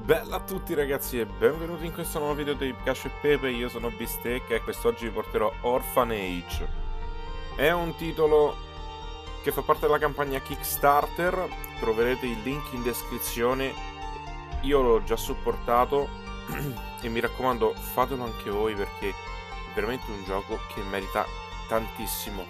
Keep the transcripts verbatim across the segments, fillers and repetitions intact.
Bella a tutti ragazzi e benvenuti in questo nuovo video di Cacio e Pepe. Io sono Bistec e quest'oggi vi porterò Orphanage. È un titolo che fa parte della campagna Kickstarter, troverete il link in descrizione. Io l'ho già supportato e mi raccomando fatelo anche voi perché è veramente un gioco che merita tantissimo.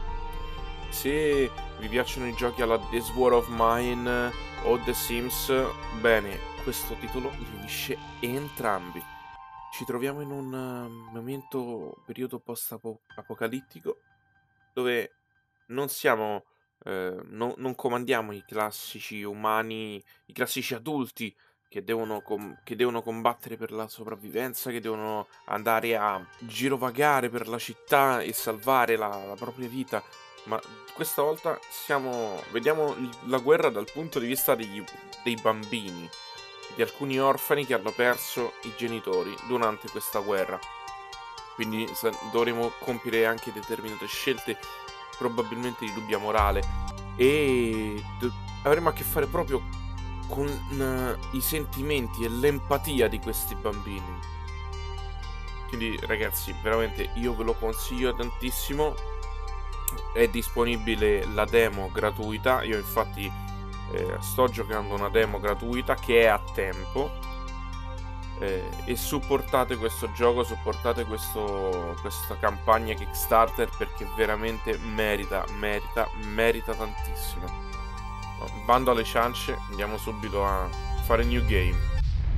Se vi piacciono i giochi alla This War of Mine o The Sims, bene, questo titolo li unisce entrambi. Ci troviamo in un uh, momento, periodo post-apocalittico, dove non siamo, eh, no, non comandiamo i classici umani, i classici adulti che devono, che devono combattere per la sopravvivenza, che devono andare a girovagare per la città e salvare la, la propria vita. Ma questa volta siamo, vediamo la guerra dal punto di vista degli, dei bambini, di alcuni orfani che hanno perso i genitori durante questa guerra. Quindi dovremo compiere anche determinate scelte, probabilmente di dubbia morale, e avremo a che fare proprio con uh, i sentimenti e l'empatia di questi bambini. Quindi ragazzi, veramente io ve lo consiglio tantissimo. È disponibile la demo gratuita. Io infatti eh, sto giocando una demo gratuita che è a tempo, eh, e supportate questo gioco, supportate questo, questa campagna Kickstarter perché veramente merita, merita, merita tantissimo. Bando alle ciance, andiamo subito a fare new game.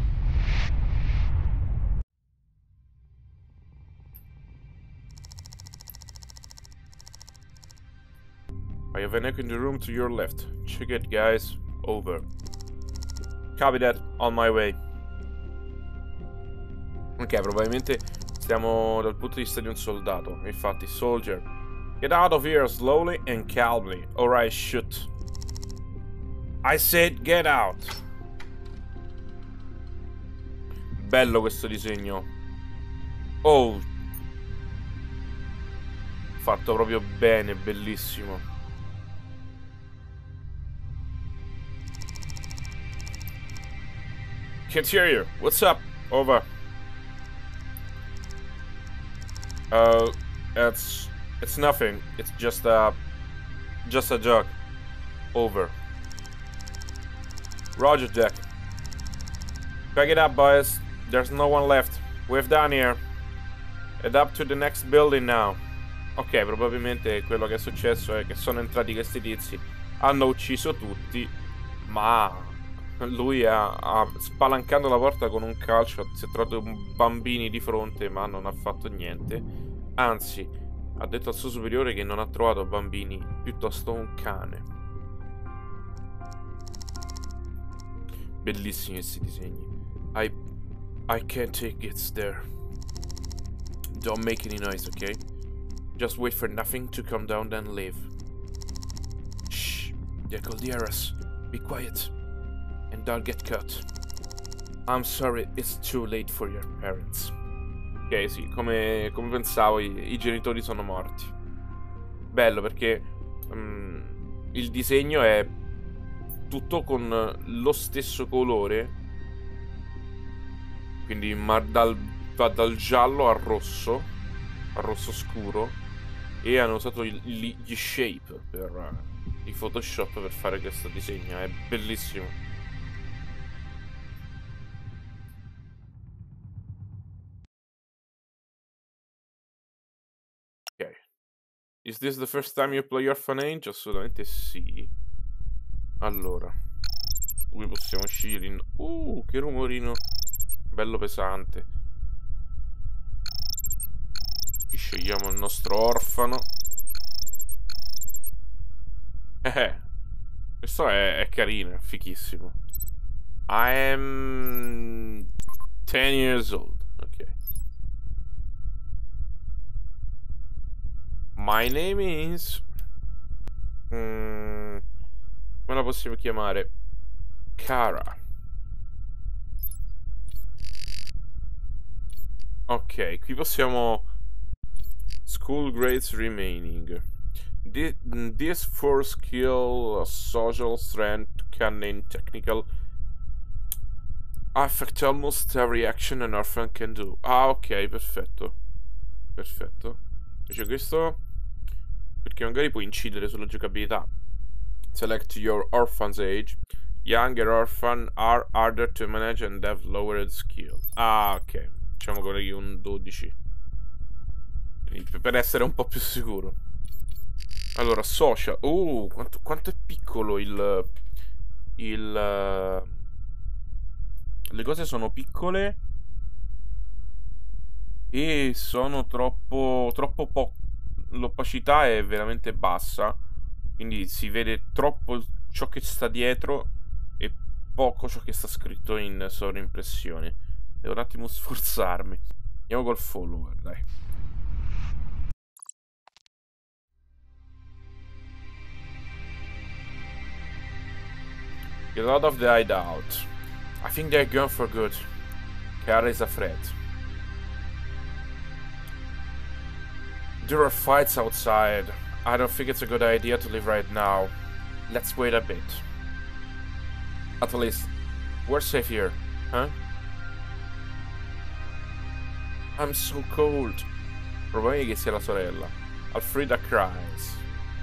I have an echo in the room to your left. Check it, guys. Over. Copy that. On my way. Ok, probabilmente stiamo dal punto di vista di un soldato. Infatti, soldier. Get out of here slowly and calmly, or I shoot. I said get out. Bello questo disegno. Oh. Fatto proprio bene, bellissimo. Can't hear you. What's up? Over. Uh, it's it's nothing. It's just a just a joke. Over. Roger, Jack. Back it up, boys. There's no one left. We're done here. Head up to the next building now. Ok, probabilmente quello che è successo è che sono entrati questi tizi, hanno ucciso tutti, ma lui ha, ha spalancando la porta con un calcio, si è trovato bambini di fronte ma non ha fatto niente. Anzi, ha detto al suo superiore che non ha trovato bambini, piuttosto un cane. Bellissimi questi disegni. I, I can't take it there. Don't make any noise, ok? Just wait for nothing to come down then leave. Shh, they could hear us. Be quiet. And don't get cut. I'm sorry, it's too late for your parents. Ok, sì, come, come pensavo, i, i genitori sono morti. Bello perché um, il disegno è tutto con lo stesso colore. Quindi ma dal, va dal giallo al rosso, al rosso scuro. E hanno usato il, gli shape per uh, i Photoshop per fare questo disegno. È bellissimo. Ok. Is this the first time you play Orphanage? Assolutamente sì. Allora, qui possiamo uscire in... Uh, che rumorino bello pesante. Qui scegliamo il nostro orfano. Eh, questo è, è carino, è fichissimo. I am ten years old. Ok. My name is... Mm, come la possiamo chiamare? Kara. Ok, qui possiamo... School grades remaining. This four skill, social strength, cunning, technical. Affect almost every action an orphan can do. Ah, ok, perfetto. Perfetto. Invece questo, perché magari può incidere sulla giocabilità. Select your orphan's age. Younger orphan are harder to manage and have lowered skill. Ah, ok. Diciamo che un dodici. Per essere un po' più sicuro. Allora, social. Uh, quanto, quanto è piccolo il... Il... Le cose sono piccole. E sono troppo... Troppo poco... L'opacità è veramente bassa. Quindi si vede troppo ciò che sta dietro e poco ciò che sta scritto in sovraimpressione. Devo un attimo sforzarmi. Andiamo col follower, dai. Get out of the hideout. I think they're gone for good. Kara is afraid. There are fights outside. I don't think it's a good idea to leave right now. Let's wait a bit. At least, we're safe here, huh? I'm so cold. Probabile che sia la sorella. Alfreda cries.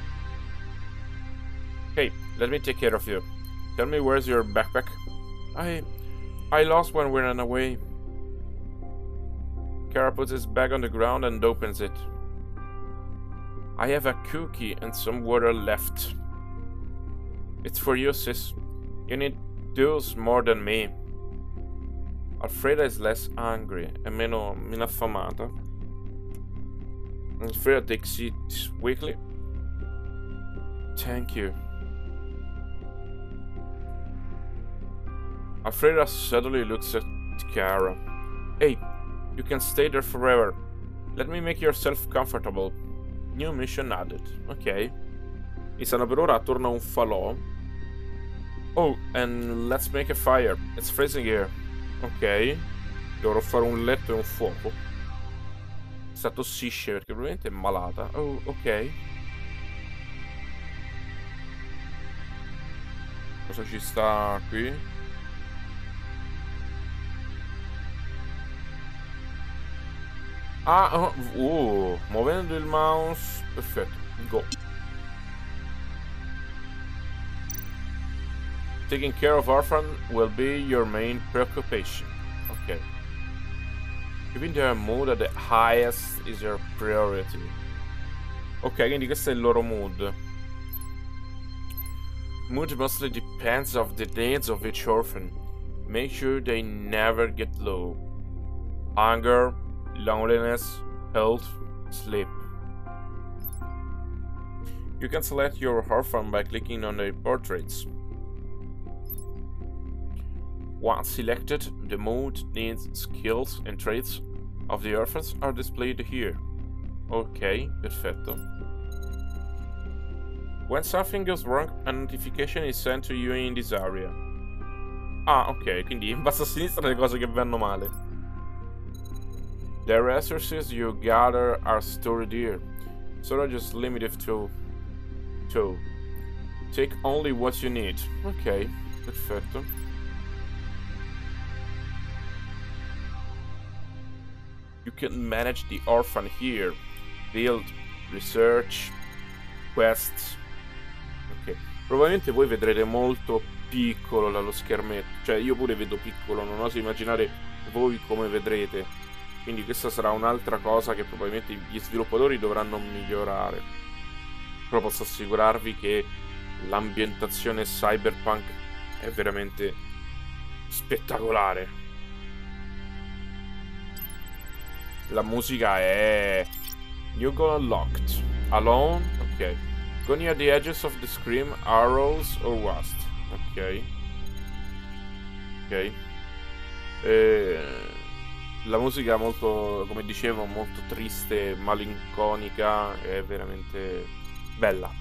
Hey, let me take care of you. Tell me, where's your backpack? I... I lost one when we ran away. Kara puts his bag on the ground and opens it. I have a cookie and some water left. It's for you, sis. You need those more than me. Alfreda is less angry e meno, meno affamata. Alfreda takes it weakly. Thank you. Alfreda suddenly looks at Kara. Hey, you can stay there forever. Let me make yourself comfortable. New mission added. Ok. Mi stanno per ora attorno a un falò. Oh, and let's make a fire. It's freezing here. Ok. Dovrò fare un letto e un fuoco. Sta tossisce perché probabilmente è malata. Oh, ok. Cosa ci sta qui? Ah, oh, oh, muovendo il mouse. Perfetto, go. Taking care of orphan will be your main preoccupation. Ok. Keeping their mood at the highest is your priority. Ok, quindi questo è il loro mood. Mood mostly depends on the needs of each orphan. Make sure they never get low. Hunger, loneliness, health, sleep. You can select your orphan by clicking on their portraits. Once selected, the mood, needs, skills and traits of the orphans are displayed here. Ok, perfetto. When something goes wrong, a notification is sent to you in this area. Ah, ok, quindi in basso a sinistra le cose che vanno male. The resources you gather are stored here. Storage limited to two. Take only what you need. Ok, perfetto. You can manage the orphan here. Build, research, quests. Ok, probabilmente voi vedrete molto piccolo dallo schermetto. Cioè io pure vedo piccolo, non oso immaginare voi come vedrete. Quindi questa sarà un'altra cosa che probabilmente gli sviluppatori dovranno migliorare. Però posso assicurarvi che l'ambientazione cyberpunk è veramente spettacolare. La musica è... You go unlocked. Alone? Ok. Go near the edges of the scream, arrows or wasp. Ok. Ok. E... La musica molto, come dicevo, molto triste, malinconica, è veramente bella.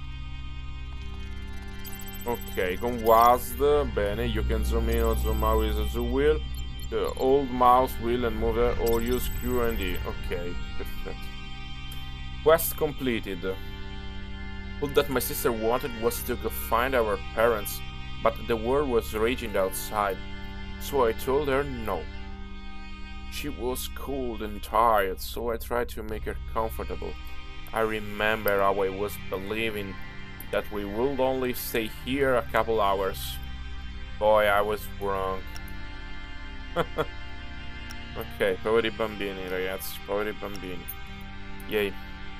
Ok, con W A S D, bene, you can zoom in or zoom out with the zoom wheel. The old mouse wheel and mover or use Q and D. Ok, perfetto. Quest completed. All that my sister wanted was to go find our parents, but the war was raging outside. So I told her no. She was cold and tired, so I tried to make her comfortable. I remember how I was believing that we would only stay here a couple hours. Boy, I was wrong. Ok, poveri bambini, ragazzi, poveri bambini. Yay.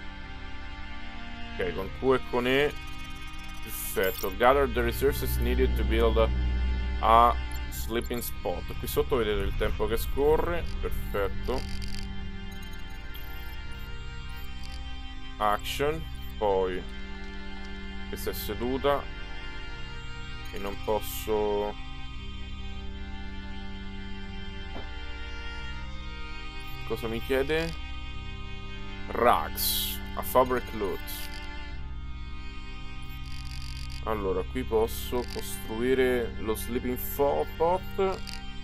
Ok, con Q e con E. Perfetto. Gather the resources needed to build a, a sleeping spot. Qui sotto vedete il tempo che scorre. Perfetto. Action. Poi questa è seduta e non posso... Cosa mi chiede? Rags. A fabric loot. Allora, qui posso costruire lo sleeping pot,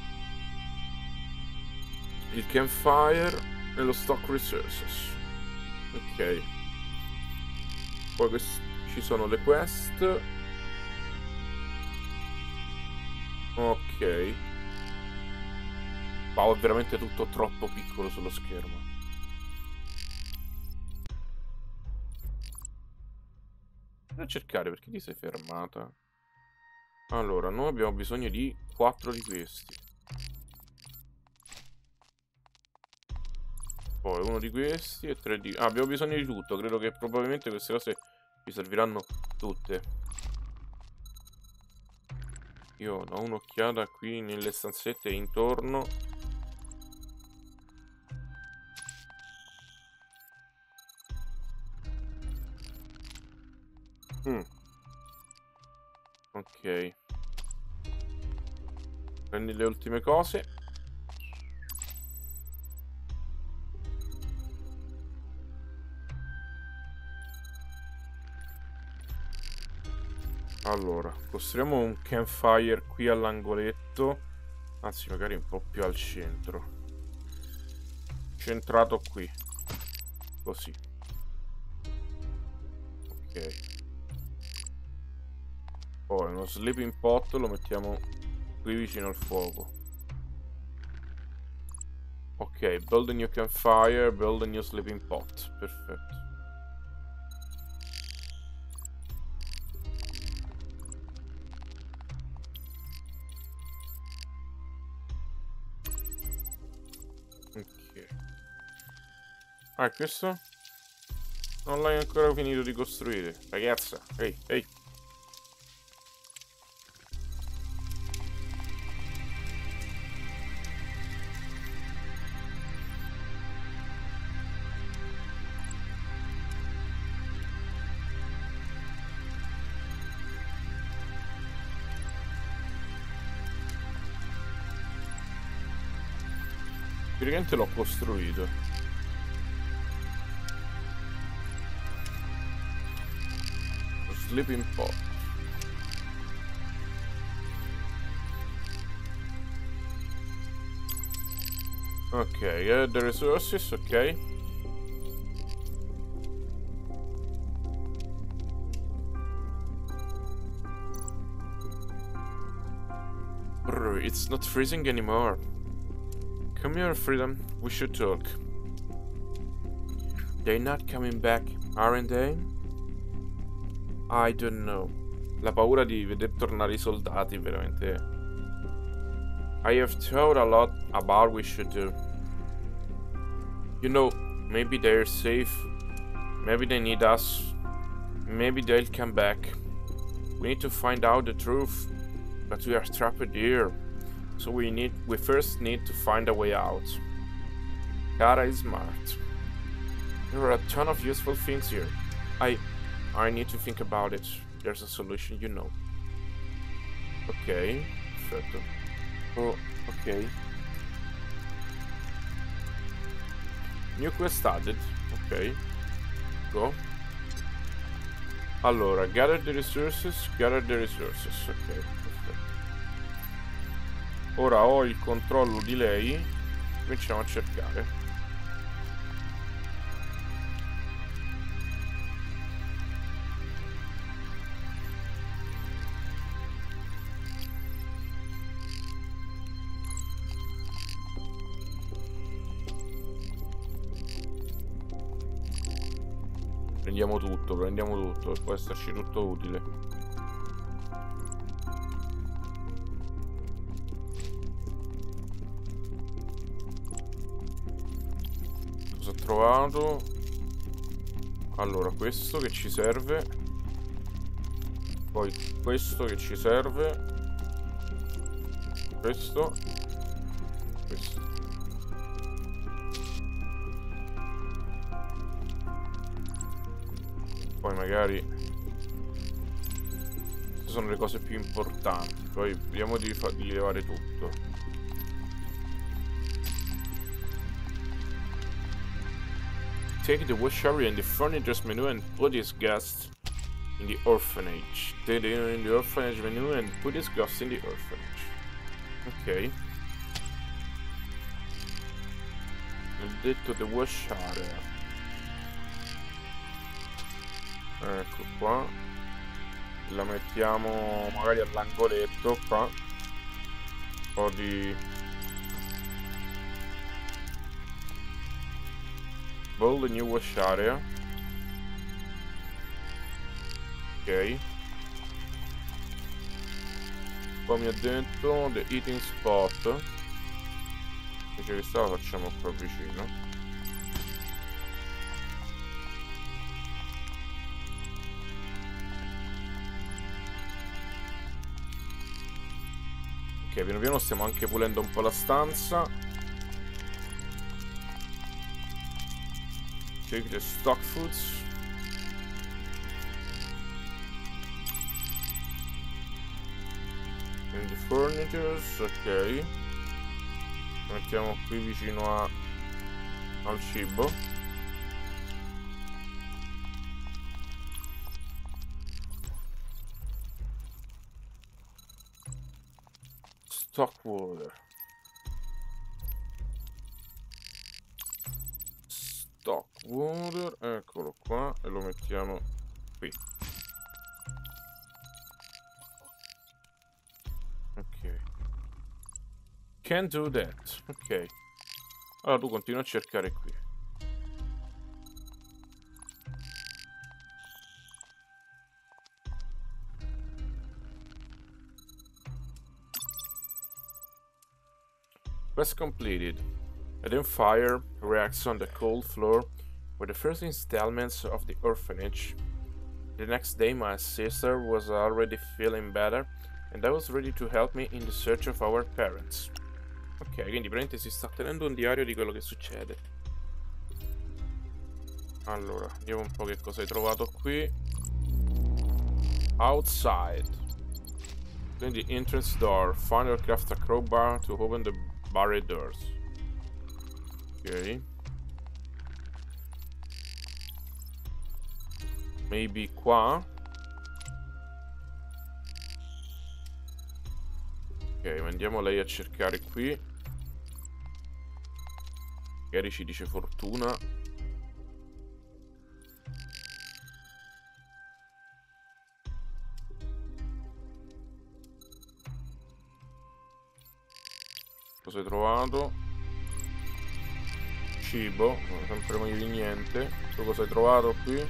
il campfire e lo stock resources. Ok. Poi ci sono le quest. Ok. Ma è veramente tutto troppo piccolo sullo schermo. A cercare, perché ti sei fermata? Allora, noi abbiamo bisogno di quattro di questi. Poi uno di questi e tre di... Ah, abbiamo bisogno di tutto. Credo che probabilmente queste cose ci serviranno tutte. Io do un'occhiata qui nelle stanzette intorno. Mm. Ok. Prendi le ultime cose. Allora, costruiamo un campfire qui all'angoletto. Anzi, magari un po' più al centro. Centrato qui. Così. Ok. Poi uno sleeping pot lo mettiamo qui vicino al fuoco. Ok, build a new campfire, build a new sleeping pot. Perfetto. Ok. Ah, questo? Non l'hai ancora finito di costruire, ragazza. Ehi, ehi. Praticamente l'ho costruito. Lo sleeping pot. Ok, uh, the resources, ok. Brr, it's not freezing anymore. Come here, Freedom. We should talk. They're not coming back, aren't they? I don't know. La paura di vedere tornare i soldati, veramente. I have thought a lot about what we should do. You know, maybe they're safe. Maybe they need us. Maybe they'll come back. We need to find out the truth. But we are trapped here. So we need we first need to find a way out. Kara is smart. There are a ton of useful things here. I I need to think about it. There's a solution, you know. Ok, perfetto. Oh, ok. New quest added. Ok. Go. Allora, gather the resources, gather the resources. Ok, perfetto. Ora ho il controllo di lei. Cominciamo a cercare. Prendiamo tutto, prendiamo tutto. Può esserci tutto utile. Cosa ho trovato? Allora, questo che ci serve. Poi questo che ci serve. Questo. Questo. Poi magari queste sono le cose più importanti. Poi vediamo di, fa di levare tutto. Take the wash area in the furniture's menu and put this guest in the orphanage. Take it in the orphanage menu and put this guest in the orphanage. Ok. Ho detto the wash area. Ecco qua. La mettiamo magari all'angoletto qua. Un po' di build a new wash area. Ok. Poi mi ha detto the eating spot. Invece questa la facciamo qua vicino. Ok, piano piano stiamo anche pulendo un po' la stanza. Take the stock foods. In the furnitures, ok. Mettiamo qui vicino a, al cibo. Stock water. Stock water, eccolo qua, e lo mettiamo qui. Ok. Can't do that. Ok. Allora tu continua a cercare qui. Quest completed. A dim fire reacts on the cold floor with the first installments of the orphanage. The next day my sister was already feeling better and I was ready to help me in the search of our parents. Ok, quindi praticamente si sta tenendo un diario di quello che succede. Allora, vediamo un po' che cosa hai trovato qui. Outside. Quindi entrance door. Find or craft a crowbar to open the barred doors. Ok. Maybe qua. Ok, mandiamo lei a cercare qui. Magari ci dice fortuna. Cosa hai trovato? Cibo, sempre meglio di niente. Tu cosa hai trovato qui?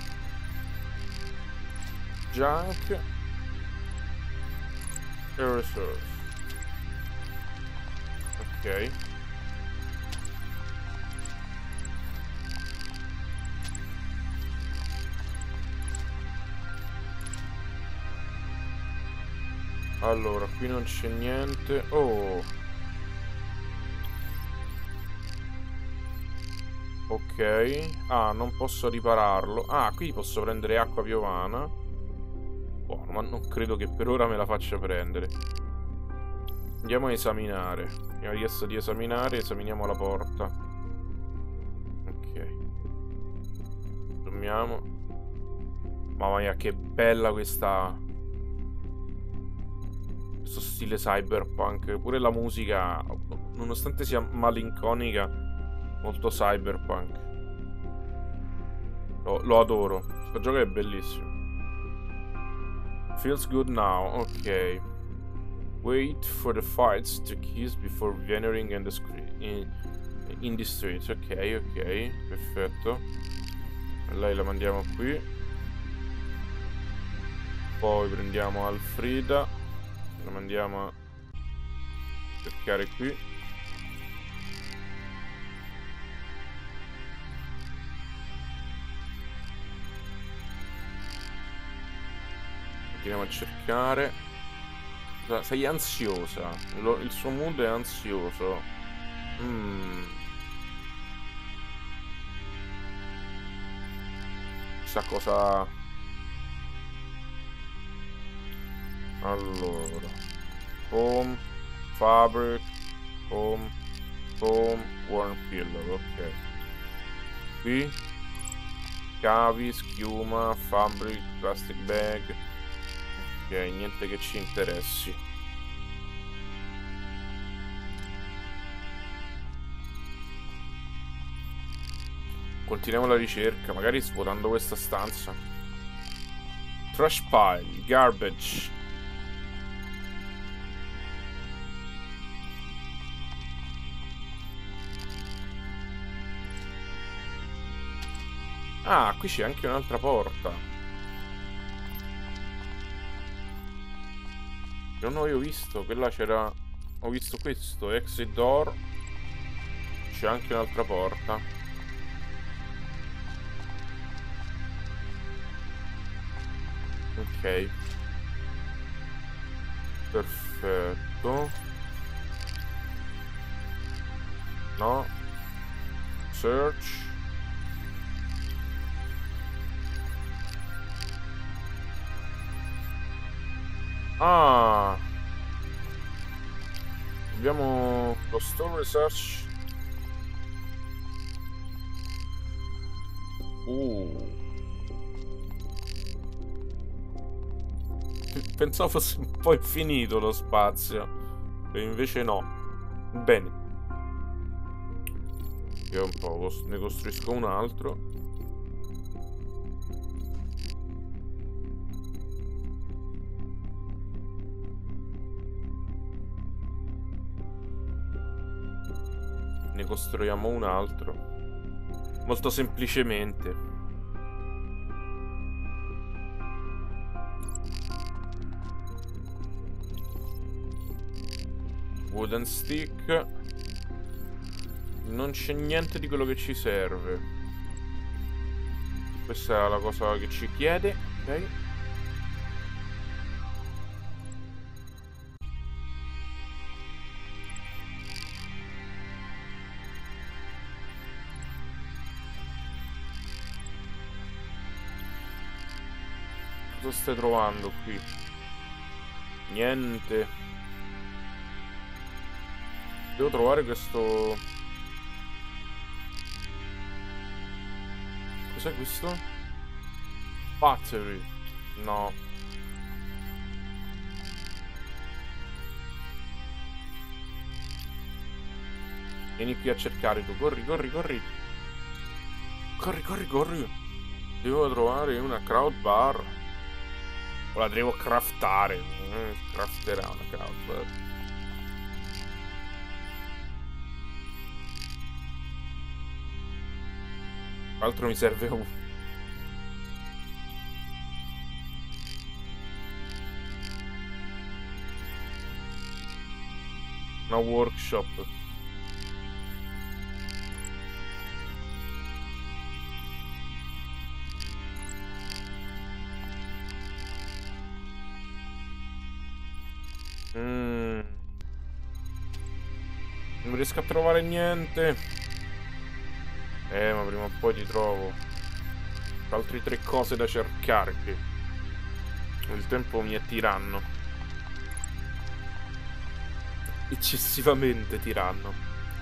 Junk e resource. Ok. Allora, qui non c'è niente. Oh. Ok. Ah, non posso ripararlo. Ah, qui posso prendere acqua piovana. Buono, ma non credo che per ora me la faccia prendere. Andiamo a esaminare. Mi ha chiesto di esaminare, esaminiamo la porta. Ok. Dormiamo. Mamma mia, che bella questa... questo stile cyberpunk. Pure la musica, nonostante sia malinconica, molto cyberpunk. Lo, lo adoro. Questo gioco è bellissimo. Feels good now. Ok. Wait for the fights to kiss before venturing in the, in, in the streets. Ok, ok. Perfetto. Lei la mandiamo qui. Poi prendiamo Alfrida. La mandiamo a cercare qui. Continuiamo a cercare. Sei ansiosa. Lo, il suo mood è ansioso. Mm. Chissà cosa. Allora. Home. Fabric. Home. Home. Warm pillow. Ok. Qui. Cavi, schiuma, fabric, plastic bag. Ok, niente che ci interessi. Continuiamo la ricerca, magari svuotando questa stanza. Trash pile, garbage. Ah, qui c'è anche un'altra porta. Non avevo visto, quella c'era. Ho visto questo, exit door. C'è anche un'altra porta. Ok. Perfetto. No. Search. Ah, abbiamo lo store research. Uh. Pensavo fosse un po' infinito lo spazio, e invece no. Bene. Io un po' ne costruisco un altro. Ne costruiamo un altro. Molto semplicemente. Wooden stick. Non c'è niente di quello che ci serve. Questa è la cosa che ci chiede. Ok. Cosa stai trovando qui? Niente. Devo trovare questo. Cos'è questo? Battery. No. Vieni qui a cercare tu. Corri, corri, corri. Corri, corri, corri. Devo trovare una crowd bar. O la devo craftare. Mm, crafterà una crowd bar. Tra l'altro mi serve un. Una workshop. Mm. Non riesco a trovare niente. Eh, ma prima o poi ti trovo. Altre tre cose da cercare qui. Il tempo mi è tiranno. Eccessivamente tiranno.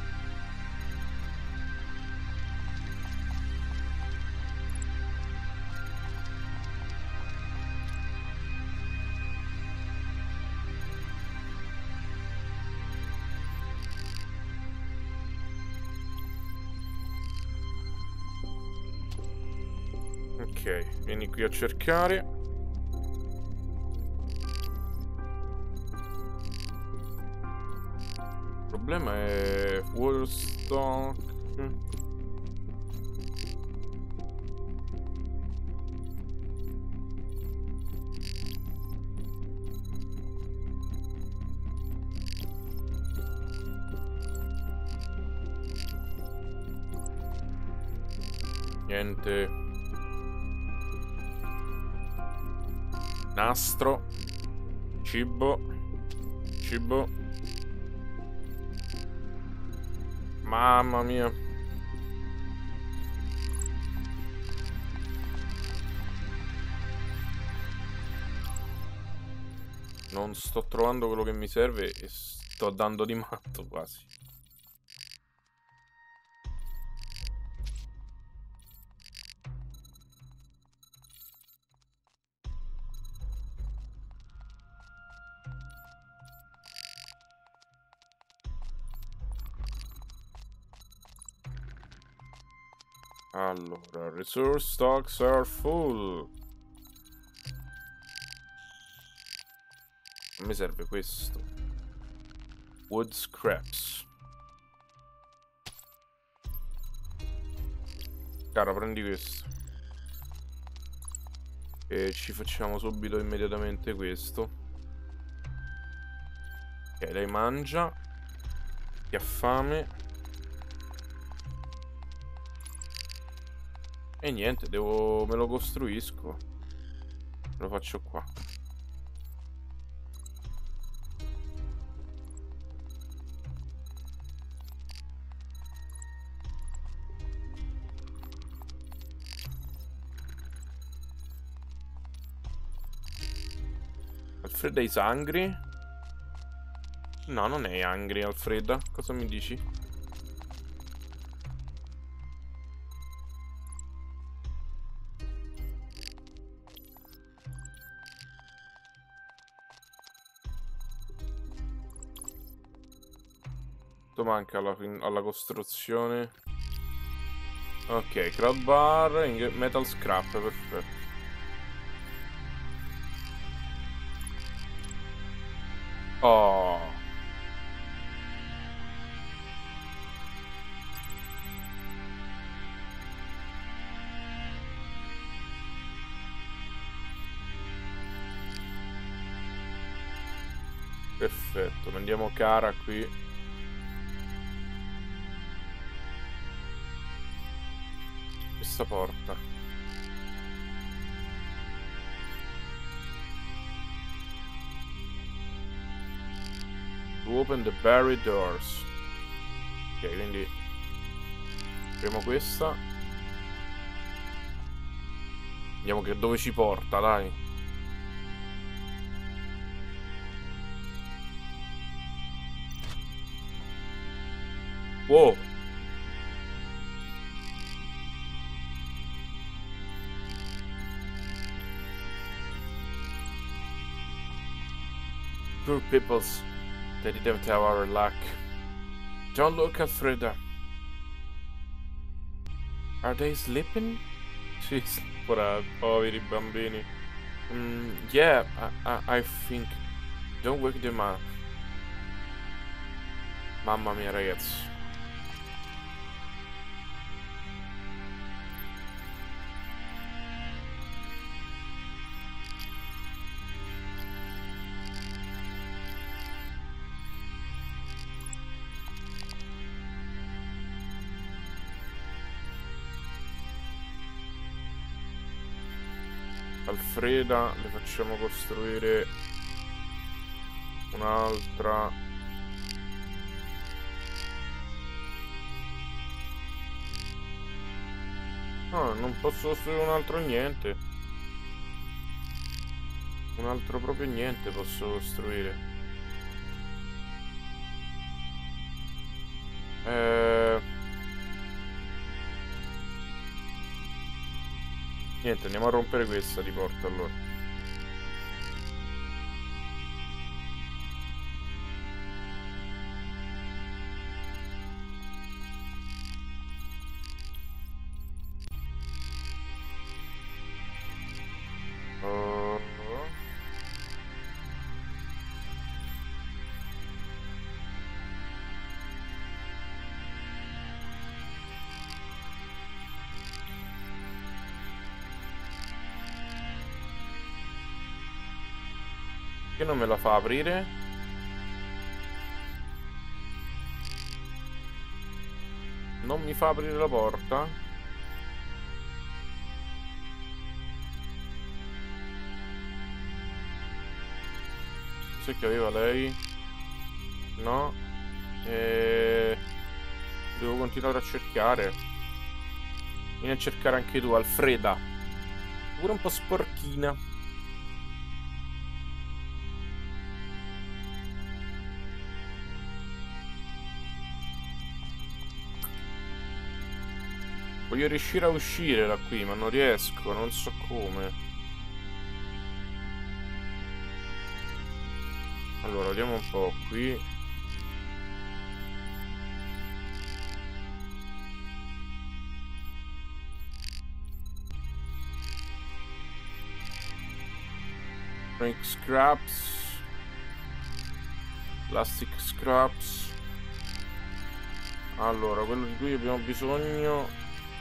Ok, vieni qui a cercare. Il problema è full stock. Niente. Nastro. Cibo. Cibo. Mamma mia. Non sto trovando quello che mi serve e sto dando di matto quasi. Allora, resource stocks are full. Non mi serve questo. Wood scraps. Cara, prendi questo. E ci facciamo subito immediatamente questo. Ok, lei mangia. Chi ha fame. E niente, devo... me lo costruisco. Lo faccio qua. Alfreda is hungry? No, non è hungry, Alfreda. Cosa mi dici? Manca alla, alla costruzione. Ok, crowbar, metal scrap, perfetto. Oh. Perfetto, prendiamo cara qui. Questa porta. To open the barrier doors. Ok, quindi apriamo questa. Vediamo che dove ci porta, dai. Wow. Poor peoples, they didn't have our luck. Don't look, Alfreda. Are they sleeping? Sì, ora, poveri bambini. Mm, yeah, I, I, I think. Don't wake them up. Mamma mia, ragazzi. Alfreda, le facciamo costruire un'altra. No, non posso costruire un altro niente. Un altro proprio niente posso costruire. Eh... Niente, andiamo a rompere questa di porta allora. Oh. Che non me la fa aprire? Non mi fa aprire la porta? Cos'è che aveva lei? No. E... devo continuare a cercare. Vieni a cercare anche tu, Alfreda. Pure un po' sporchina. Voglio riuscire a uscire da qui, ma non riesco, non so come. Allora, vediamo un po' qui. Drink scraps. Plastic scraps. Allora, quello di cui abbiamo bisogno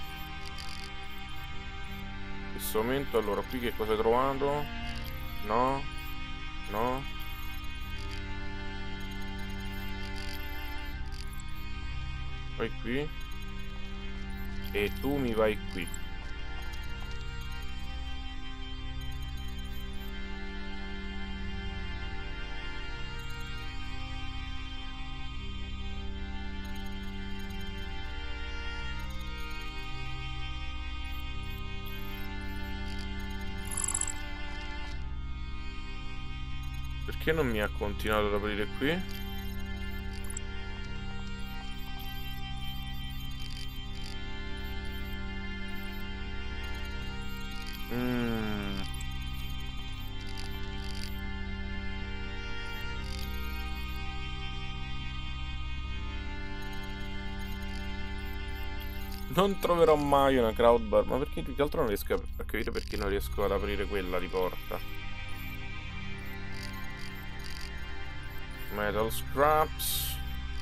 in questo momento. Allora, qui che cosa hai trovato? No. No. Vai qui. E tu mi vai qui. Perché non mi ha continuato ad aprire qui? Mm. Non troverò mai una crowdbar. Ma perché più che altro non riesco a, a capire perché non riesco ad aprire quella di porta. Metal scraps.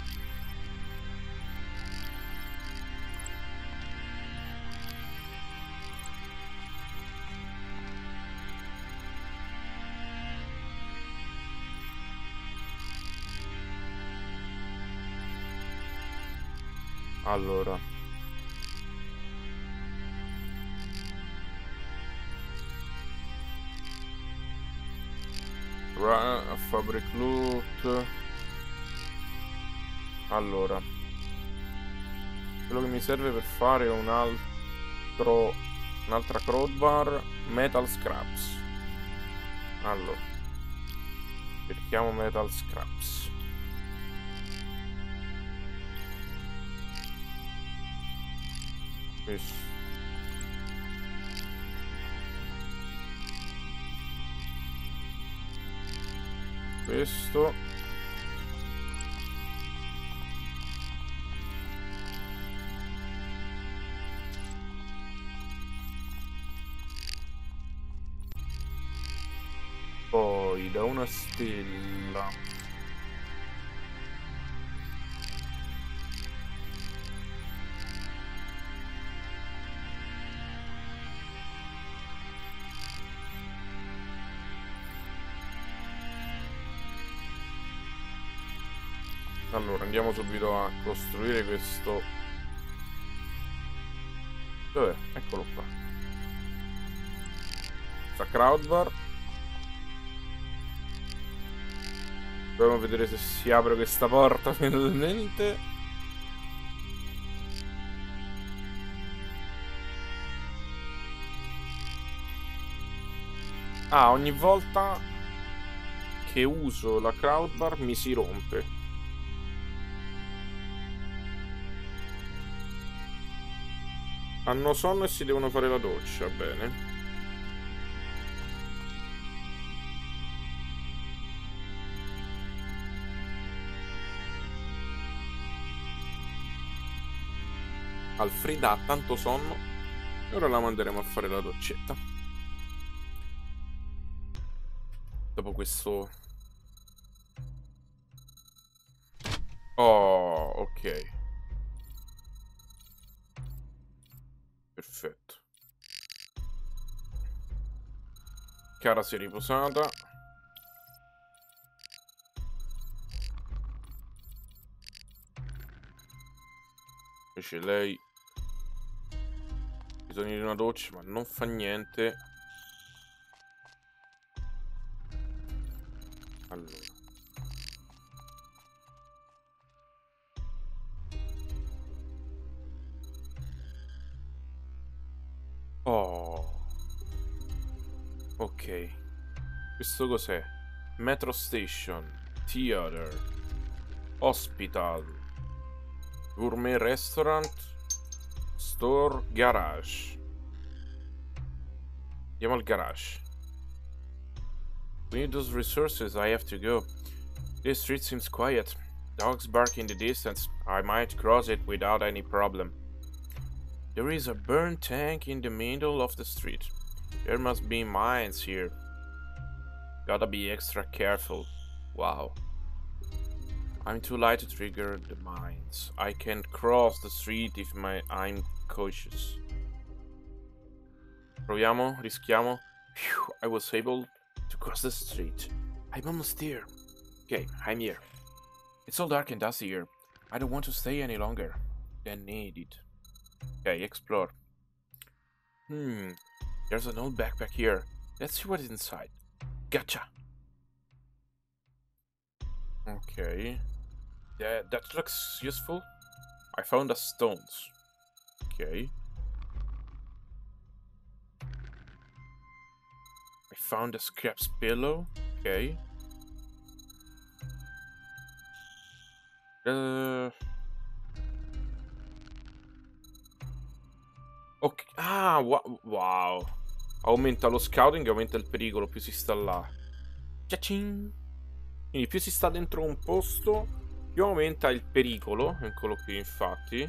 Allora, fabric loot. Allora, quello che mi serve per fare un altro un'altra crowbar, metal scraps. Allora, cerchiamo metal scraps. Questo. Questo. Poi da una stella. Allora, andiamo subito a costruire questo. Dov'è? Eccolo qua. Questa crowdbar. Proviamo a vedere se si apre questa porta finalmente. Ah, ogni volta che uso la crowdbar mi si rompe. Hanno sonno e si devono fare la doccia, bene. Alfreda ha tanto sonno e ora la manderemo a fare la doccetta. Dopo questo... Oh, ok. Perfetto. Cara si è riposata. Invece lei ha bisogno di una doccia, ma non fa niente. Allora. Oh. Ok. Questo cos'è? Metro Station, Theater, Hospital, Gourmet Restaurant, Store, Garage. Andiamo al garage. We need those resources, I have to go. This street seems quiet. Dogs bark in the distance. I might cross it without any problem. There is a burnt tank in the middle of the street. There must be mines here. Gotta be extra careful. Wow. I'm too light to trigger the mines. I can't cross the street if my I'm cautious. Proviamo, rischiamo. Phew, I was able to cross the street. I'm almost here. Okay, I'm here. It's all dark and dusty here. I don't want to stay any longer than needed. Okay, explore. Hmm, there's an old backpack here. Let's see what is inside. Gotcha. Okay. Yeah, that looks useful. I found the stones. Okay. I found a scraps pillow. Okay. Uh... Ok. Ah, wa wow. Aumenta lo scouting, aumenta il pericolo, più si sta là. Ciacin! Quindi più si sta dentro un posto, più aumenta il pericolo. Eccolo qui, infatti.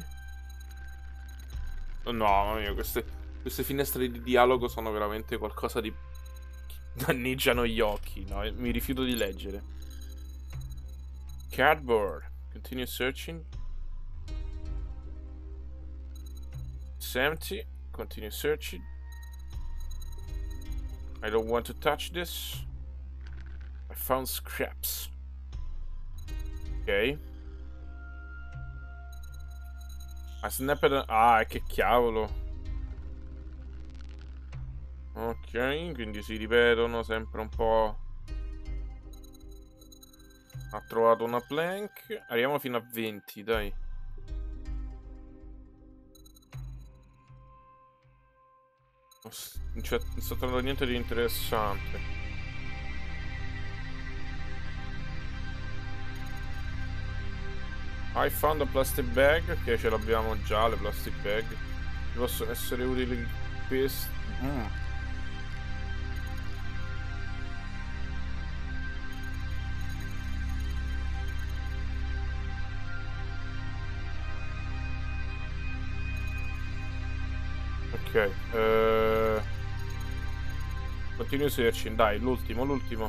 No, mamma mia, queste, queste finestre di dialogo sono veramente qualcosa di... danneggiano gli occhi. No, mi rifiuto di leggere. Cardboard. Continue searching. It's empty. Continue searching. I don't want to touch this. I found scraps. Ok. I snapped. Ah, che cavolo. Ok, quindi si ripetono sempre un po'. Ha trovato una plank. Arriviamo fino a venti, dai. Non c'è stato niente di interessante. I found a plastic bag. Che ce l'abbiamo già, le plastic bag. Ci possono essere utili questi. Mm. Ok, uh... continue searching, dai, l'ultimo, l'ultimo.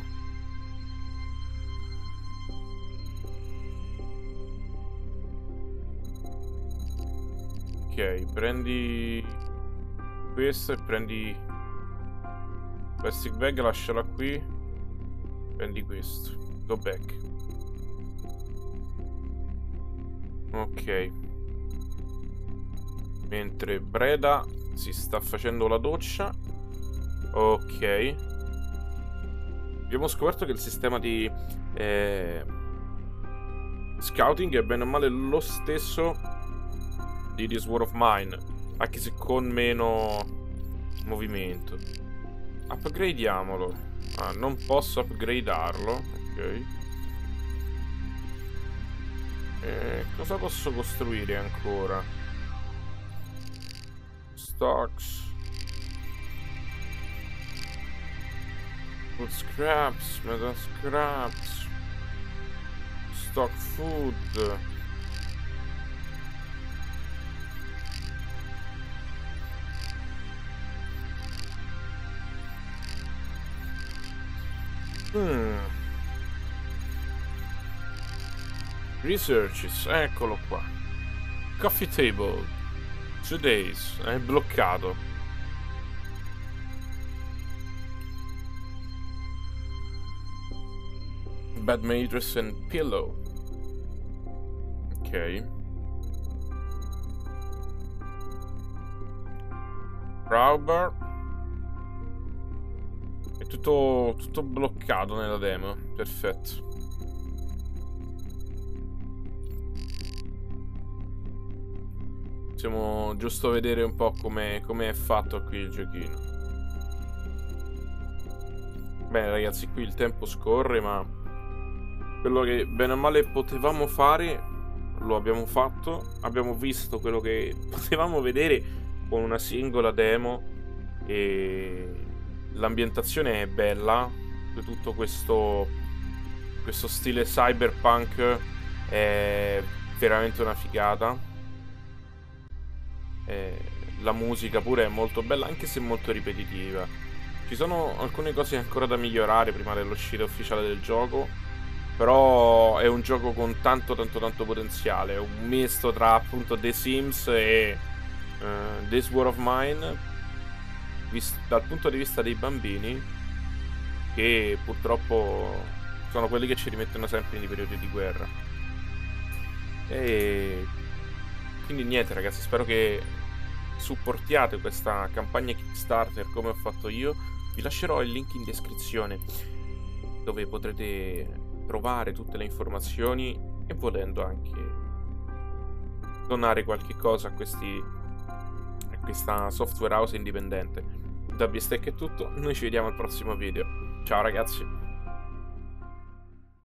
Ok, prendi questo e prendi plastic bag, lasciala qui. Prendi questo, go back. Ok. Mentre Breda si sta facendo la doccia. Ok. Abbiamo scoperto che il sistema di eh, scouting è bene o male lo stesso di This War of Mine, anche se con meno movimento. Upgradiamolo. Ah, non posso upgradarlo. Ok. Eh, cosa posso costruire ancora? Stocks, food scraps, metal scraps, stock food. Hmm. Researches, eccolo qua. Coffee table. Two days, è bloccato. Bed mattress and pillow. Ok. Crowbar. È tutto, tutto bloccato nella demo. Perfetto. Possiamo giusto vedere un po' come è fatto qui il giochino. Bene ragazzi, qui il tempo scorre, ma quello che bene o male potevamo fare lo abbiamo fatto. Abbiamo visto quello che potevamo vedere con una singola demo e l'ambientazione è bella. Tutto questo questo stile cyberpunk è veramente una figata. E la musica pure è molto bella, anche se molto ripetitiva. Ci sono alcune cose ancora da migliorare prima dell'uscita ufficiale del gioco, però è un gioco con tanto tanto tanto potenziale. È un misto tra appunto The Sims e uh, This War of Mine, visto dal punto di vista dei bambini, che purtroppo sono quelli che ci rimettono sempre nei periodi di guerra. E quindi niente ragazzi, spero che supportiate questa campagna Kickstarter come ho fatto io. Vi lascerò il link in descrizione dove potrete trovare tutte le informazioni e volendo anche donare qualche cosa a, questi, a questa software house indipendente. Da Bistec è tutto, noi ci vediamo al prossimo video. Ciao ragazzi!